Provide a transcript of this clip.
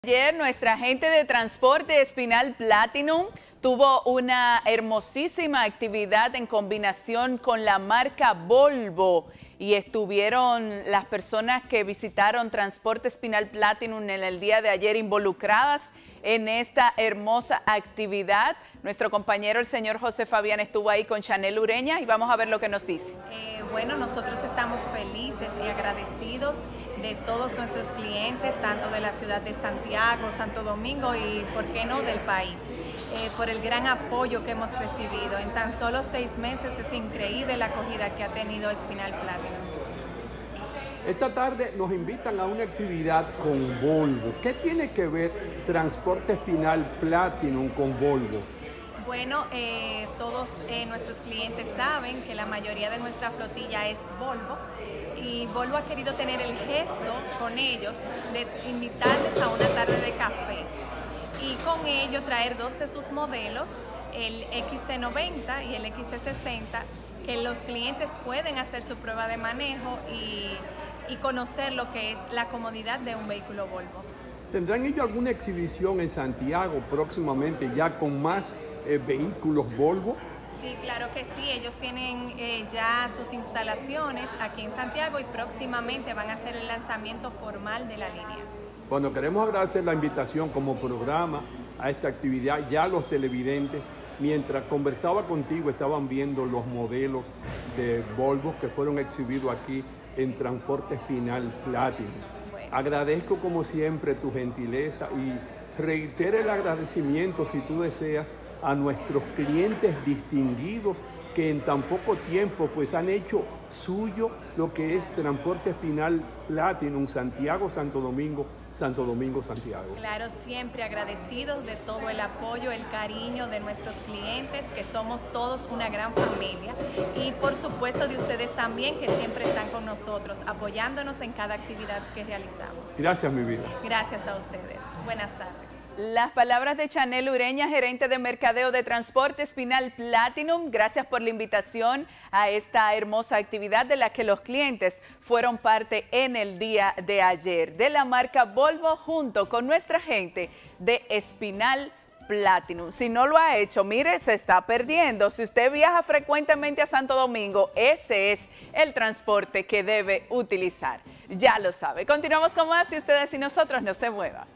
Ayer nuestra agente de transporte Espinal Platinum tuvo una hermosísima actividad en combinación con la marca Volvo y estuvieron las personas que visitaron Transporte Espinal Platinum en el día de ayer involucradas en esta hermosa actividad. Nuestro compañero, el señor José Fabián, estuvo ahí con Chanel Ureña y vamos a ver lo que nos dice. Bueno, nosotros estamos felices y agradecidos de todos nuestros clientes, tanto de la ciudad de Santiago, Santo Domingo y, por qué no, del país, por el gran apoyo que hemos recibido. En tan solo 6 meses es increíble la acogida que ha tenido Espinal Platinum. Esta tarde nos invitan a una actividad con Volvo. ¿Qué tiene que ver Transporte Espinal Platinum con Volvo? Bueno, todos nuestros clientes saben que la mayoría de nuestra flotilla es Volvo y Volvo ha querido tener el gesto con ellos de invitarles a una tarde de café y con ello traer 2 de sus modelos, el XC90 y el XC60, que los clientes pueden hacer su prueba de manejo y conocer lo que es la comodidad de un vehículo Volvo. ¿Tendrán ellos alguna exhibición en Santiago próximamente ya con más vehículos Volvo? Sí, claro que sí. Ellos tienen ya sus instalaciones aquí en Santiago y próximamente van a hacer el lanzamiento formal de la línea. Bueno, queremos agradecer la invitación como programa a esta actividad. Ya los televidentes, mientras conversaba contigo, estaban viendo los modelos de Volvo que fueron exhibidos aquí en Transporte Espinal Platinum. Bueno. Agradezco como siempre tu gentileza y reitero el agradecimiento, si tú deseas, a nuestros clientes distinguidos que en tan poco tiempo pues han hecho suyo lo que es Transporte Espinal Platinum, Santiago, Santo Domingo, Santiago. Claro, siempre agradecidos de todo el apoyo, el cariño de nuestros clientes, que somos todos una gran familia, y por supuesto de ustedes también, que siempre están con nosotros, apoyándonos en cada actividad que realizamos. Gracias, mi vida. Gracias a ustedes. Buenas tardes. Las palabras de Chanel Ureña, gerente de mercadeo de Transporte Espinal Platinum. Gracias por la invitación a esta hermosa actividad de la que los clientes fueron parte en el día de ayer. De la marca Volvo junto con nuestra gente de Espinal Platinum. Si no lo ha hecho, mire, se está perdiendo. Si usted viaja frecuentemente a Santo Domingo, ese es el transporte que debe utilizar. Ya lo sabe. Continuamos con más y ustedes y nosotros no se muevan.